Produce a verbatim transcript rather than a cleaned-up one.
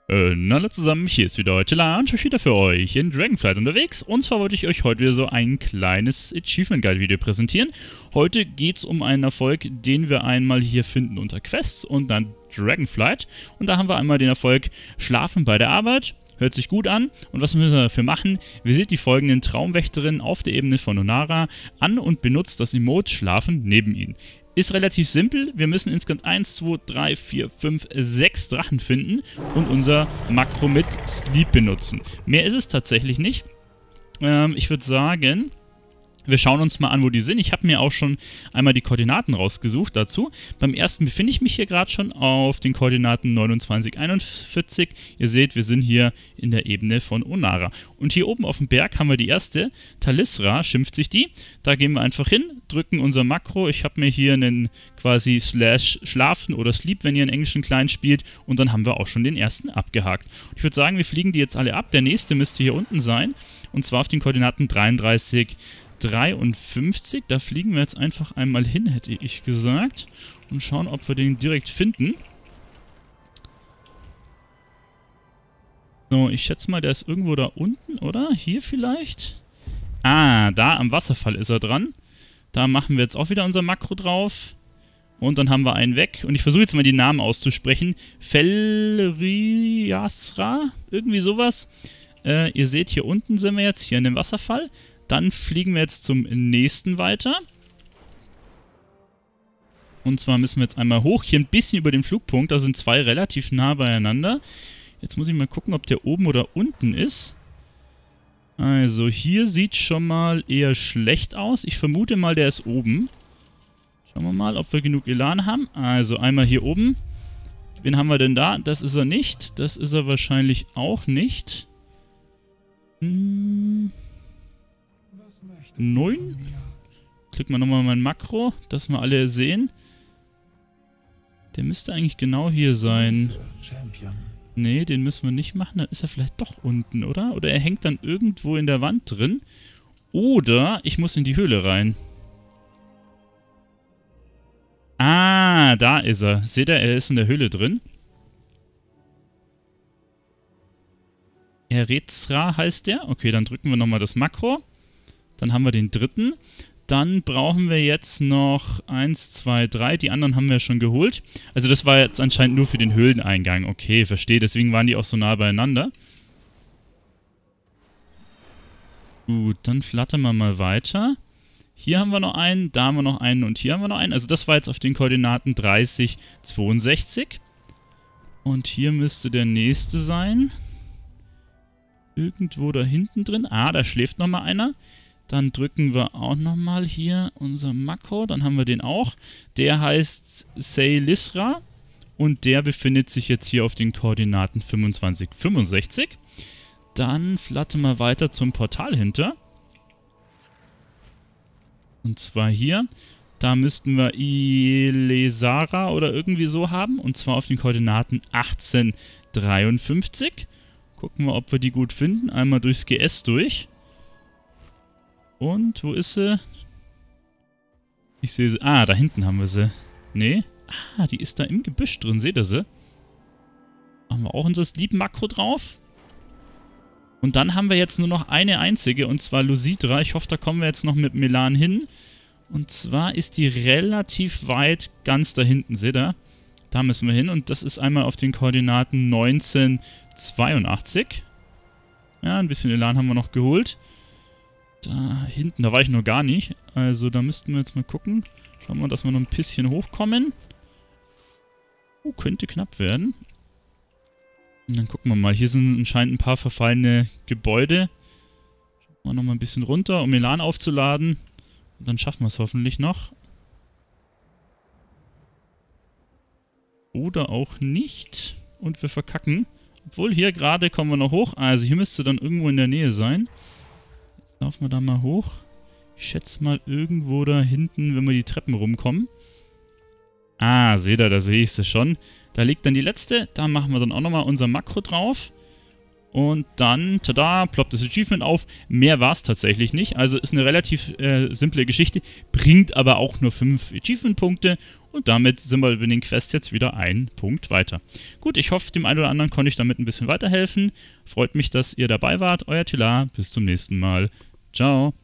Äh, na alle zusammen, hier ist wieder heute Lunch, ich bin wieder für euch in Dragonflight unterwegs. Und zwar wollte ich euch heute wieder so ein kleines Achievement Guide Video präsentieren. Heute geht es um einen Erfolg, den wir einmal hier finden unter Quests und dann Dragonflight. Und da haben wir einmal den Erfolg Schlafen bei der Arbeit. Hört sich gut an. Und was müssen wir dafür machen? Visiert die folgenden Traumwächterinnen auf der Ebene von Onara an und benutzt das Emote Schlafen neben ihnen. Ist relativ simpel. Wir müssen insgesamt eins, zwei, drei, vier, fünf, sechs Drachen finden und unser Makro mit Sleep benutzen. Mehr ist es tatsächlich nicht. Ähm, ich würde sagen, wir schauen uns mal an, wo die sind. Ich habe mir auch schon einmal die Koordinaten rausgesucht dazu. Beim ersten befinde ich mich hier gerade schon auf den Koordinaten neunundzwanzig, einundvierzig. Ihr seht, wir sind hier in der Ebene von Onara. Und hier oben auf dem Berg haben wir die erste. Talisra schimpft sich die. Da gehen wir einfach hin, drücken unser Makro. Ich habe mir hier einen quasi Slash Schlafen oder Sleep, wenn ihr einen englischen Klein spielt. Und dann haben wir auch schon den ersten abgehakt. Ich würde sagen, wir fliegen die jetzt alle ab. Der nächste müsste hier unten sein. Und zwar auf den Koordinaten dreiunddreißig, dreiundfünfzig, da fliegen wir jetzt einfach einmal hin, hätte ich gesagt. Und schauen, ob wir den direkt finden. So, ich schätze mal, der ist irgendwo da unten, oder? Hier vielleicht? Ah, da am Wasserfall ist er dran. Da machen wir jetzt auch wieder unser Makro drauf. Und dann haben wir einen weg. Und ich versuche jetzt mal die Namen auszusprechen. Felriasra, irgendwie sowas. Äh, ihr seht, hier unten sind wir jetzt, hier in dem Wasserfall. Dann fliegen wir jetzt zum nächsten weiter. Und zwar müssen wir jetzt einmal hoch, hier ein bisschen über den Flugpunkt. Da sind zwei relativ nah beieinander. Jetzt muss ich mal gucken, ob der oben oder unten ist. Also hier sieht schon mal eher schlecht aus. Ich vermute mal, der ist oben. Schauen wir mal, ob wir genug Elan haben. Also einmal hier oben. Wen haben wir denn da? Das ist er nicht. Das ist er wahrscheinlich auch nicht. Hm... neun. Klicken wir nochmal mein Makro, dass wir alle sehen. Der müsste eigentlich genau hier sein. Nee, den müssen wir nicht machen. Dann ist er vielleicht doch unten, oder? Oder er hängt dann irgendwo in der Wand drin. Oder ich muss in die Höhle rein. Ah, da ist er. Seht ihr, er ist in der Höhle drin. Erezra heißt der. Okay, dann drücken wir nochmal das Makro. Dann haben wir den dritten. Dann brauchen wir jetzt noch eins, zwei, drei. Die anderen haben wir schon geholt. Also das war jetzt anscheinend nur für den Höhleneingang. Okay, verstehe. Deswegen waren die auch so nah beieinander. Gut, dann flattern wir mal weiter. Hier haben wir noch einen, da haben wir noch einen und hier haben wir noch einen. Also das war jetzt auf den Koordinaten dreißig, zweiundsechzig. Und hier müsste der nächste sein. Irgendwo da hinten drin. Ah, da schläft nochmal einer. Dann drücken wir auch nochmal hier unser Makro. Dann haben wir den auch. Der heißt Seilisra. Und der befindet sich jetzt hier auf den Koordinaten fünfundzwanzig, fünfundsechzig. Dann flattern wir weiter zum Portal hinter. Und zwar hier. Da müssten wir Ilesara oder irgendwie so haben. Und zwar auf den Koordinaten achtzehn, dreiundfünfzig. Gucken wir, ob wir die gut finden. Einmal durchs G S durch. Und, wo ist sie? Ich sehe sie. Ah, da hinten haben wir sie. Nee. Ah, die ist da im Gebüsch drin. Seht ihr sie? Machen wir auch unser Sleep-Makro drauf. Und dann haben wir jetzt nur noch eine einzige, und zwar Lucidra. Ich hoffe, da kommen wir jetzt noch mit Melan hin. Und zwar ist die relativ weit ganz da hinten. Seht ihr? Da müssen wir hin. Und das ist einmal auf den Koordinaten neunzehn, zweiundachtzig. Ja, ein bisschen Elan haben wir noch geholt. Da hinten, da war ich noch gar nicht. Also da müssten wir jetzt mal gucken. Schauen wir, dass wir noch ein bisschen hochkommen. Oh, könnte knapp werden. Und dann gucken wir mal. Hier sind anscheinend ein paar verfallene Gebäude. Schauen wir noch mal ein bisschen runter, um Elan aufzuladen. Und dann schaffen wir es hoffentlich noch. Oder auch nicht. Und wir verkacken. Obwohl, hier gerade kommen wir noch hoch. Also hier müsste dann irgendwo in der Nähe sein. Laufen wir da mal hoch. Ich schätze mal irgendwo da hinten, wenn wir die Treppen rumkommen. Ah, seht ihr, da sehe ich sie schon. Da liegt dann die letzte. Da machen wir dann auch nochmal unser Makro drauf. Und dann, tada, ploppt das Achievement auf. Mehr war es tatsächlich nicht. Also ist eine relativ äh, simple Geschichte, bringt aber auch nur fünf Achievement-Punkte. Und damit sind wir bei den Quests jetzt wieder einen Punkt weiter. Gut, ich hoffe, dem einen oder anderen konnte ich damit ein bisschen weiterhelfen. Freut mich, dass ihr dabei wart. Euer Tila, bis zum nächsten Mal. Ciao.